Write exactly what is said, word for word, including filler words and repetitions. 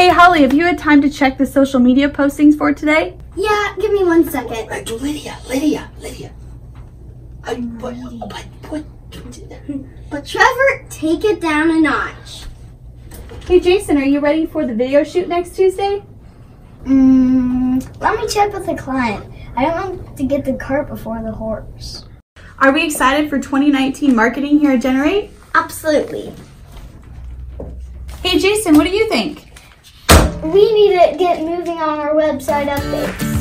Hey Holly, have you had time to check the social media postings for today? Yeah, give me one second. Uh, Lydia, Lydia, Lydia. I, but, but, but, But Trevor, take it down a notch. Hey Jason, are you ready for the video shoot next Tuesday? Mm, let me check with the client. I don't want to get the cart before the horse. Are we excited for twenty nineteen marketing here at Gen R eight? Absolutely. Hey Jason, what do you think? We need to get moving on our website updates.